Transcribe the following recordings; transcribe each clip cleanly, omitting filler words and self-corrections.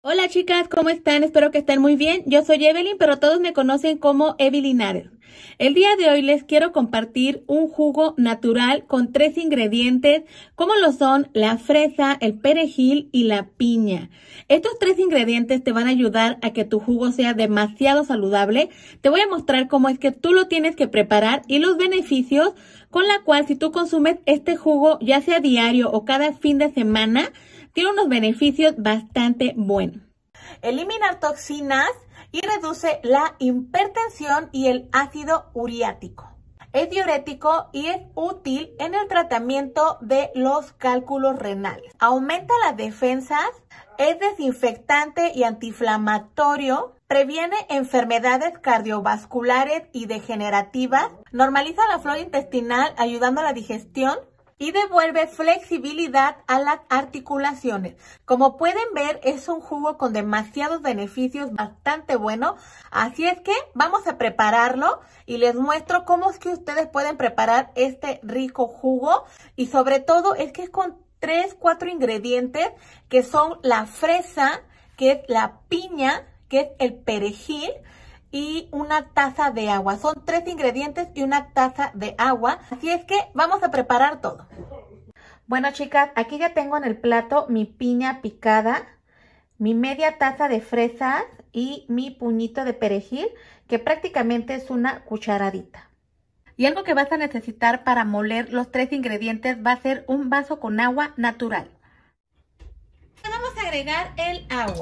Hola chicas, ¿cómo están? Espero que estén muy bien. Yo soy Evelyn, pero todos me conocen como Evi Linares. El día de hoy les quiero compartir un jugo natural con 3 ingredientes, como lo son la fresa, el perejil y la piña. Estos 3 ingredientes te van a ayudar a que tu jugo sea demasiado saludable. Te voy a mostrar cómo es que tú lo tienes que preparar y los beneficios con la cual si tú consumes este jugo, ya sea diario o cada fin de semana, tiene unos beneficios bastante buenos. Elimina toxinas y reduce la hipertensión y el ácido uriático. Es diurético y es útil en el tratamiento de los cálculos renales. Aumenta las defensas, es desinfectante y antiinflamatorio, previene enfermedades cardiovasculares y degenerativas, normaliza la flora intestinal ayudando a la digestión y devuelve flexibilidad a las articulaciones. Como pueden ver, es un jugo con demasiados beneficios, bastante bueno. Así es que vamos a prepararlo y les muestro cómo es que ustedes pueden preparar este rico jugo. Y sobre todo es que es con 4 ingredientes que son la fresa, que es la piña, que es el perejil, y una taza de agua. Son 3 ingredientes y una taza de agua. Así es que vamos a preparar todo. Bueno chicas, aquí ya tengo en el plato mi piña picada, mi media taza de fresas y mi puñito de perejil, que prácticamente es una cucharadita. Y algo que vas a necesitar para moler los 3 ingredientes va a ser un vaso con agua natural. Vamos a agregar el agua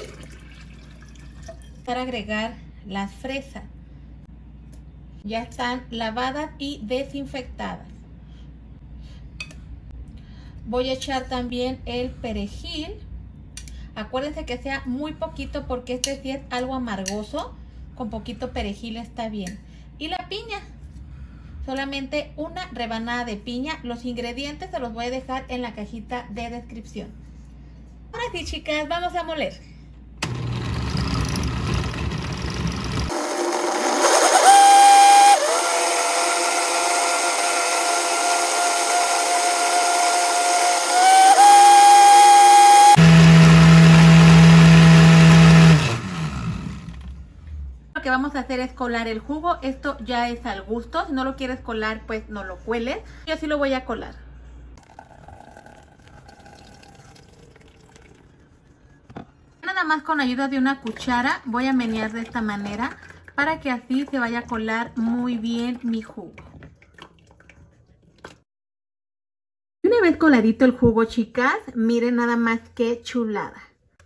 para agregar las fresas. Ya están lavadas y desinfectadas. Voy a echar también el perejil. Acuérdense que sea muy poquito porque este sí es algo amargoso. Con poquito perejil está bien. Y la piña. Solamente una rebanada de piña. Los ingredientes se los voy a dejar en la cajita de descripción. Ahora sí, chicas, vamos a moler. Lo que vamos a hacer es colar el jugo. Esto ya es al gusto. Si no lo quieres colar, pues no lo cueles. Yo sí lo voy a colar. Nada más con ayuda de una cuchara voy a menear de esta manera para que así se vaya a colar muy bien mi jugo. Una vez coladito el jugo, chicas, miren nada más qué chulada.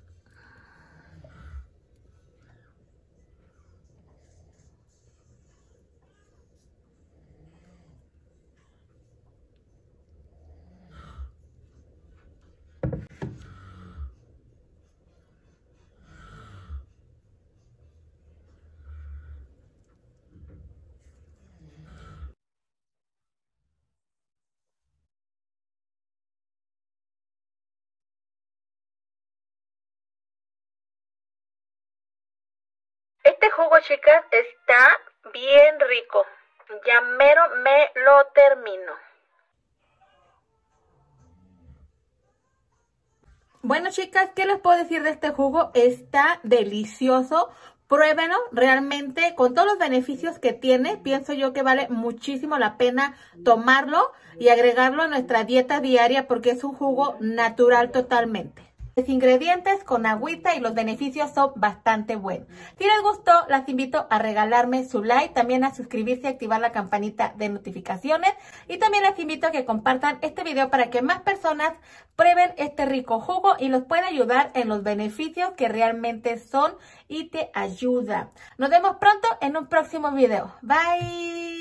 Este jugo, chicas, está bien rico. Ya mero me lo termino. Bueno, chicas, ¿qué les puedo decir de este jugo? Está delicioso. Pruébenlo, realmente con todos los beneficios que tiene, pienso yo que vale muchísimo la pena tomarlo y agregarlo a nuestra dieta diaria porque es un jugo natural totalmente. Los ingredientes con agüita y los beneficios son bastante buenos. Si les gustó, las invito a regalarme su like, también a suscribirse y activar la campanita de notificaciones. Y también les invito a que compartan este video para que más personas prueben este rico jugo y los pueda ayudar en los beneficios que realmente son y te ayuda. Nos vemos pronto en un próximo video. Bye.